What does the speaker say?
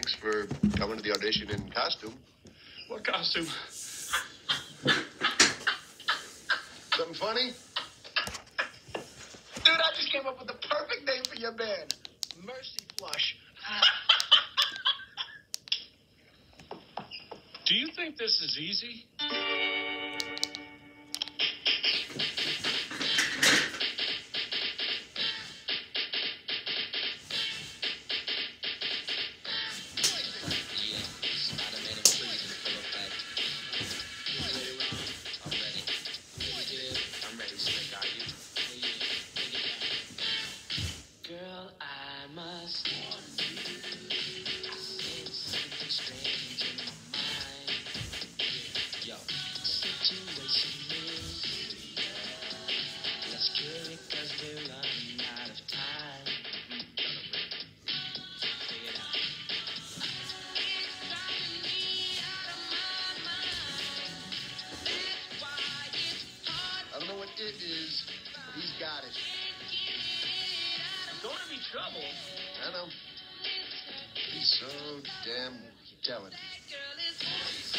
Thanks for coming to the audition in costume. What costume? Something funny? Dude, I just came up with the perfect name for your band. Mercy Flush. Do you think this is easy? I don't know what it is, but he's got it. Don't have any trouble. I know. He's so damn talented.